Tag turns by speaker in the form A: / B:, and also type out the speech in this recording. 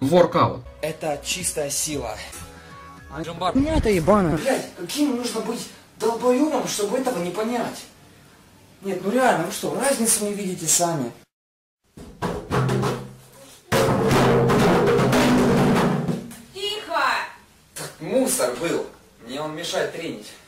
A: Воркаут.
B: Это чистая сила.
C: Меня это ебано.
B: Блять, каким нужно быть долбоёбом, чтобы этого не понять? Нет, ну реально, вы что, разницу не видите сами?
D: Тихо!
B: Так мусор был. Мне он мешает тренить.